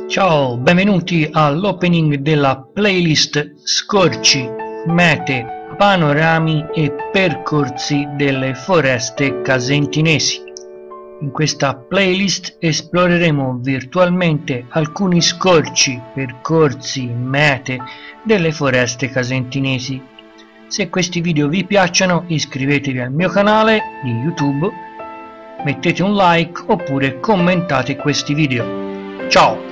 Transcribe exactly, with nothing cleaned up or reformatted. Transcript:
Ciao, benvenuti all'opening della playlist Scorci, Mete, Panorami e Percorsi delle foreste casentinesi. In questa playlist esploreremo virtualmente alcuni scorci, percorsi, mete delle foreste casentinesi. Se questi video vi piacciono, iscrivetevi al mio canale di YouTube, mettete un like oppure commentate questi video. Ciao!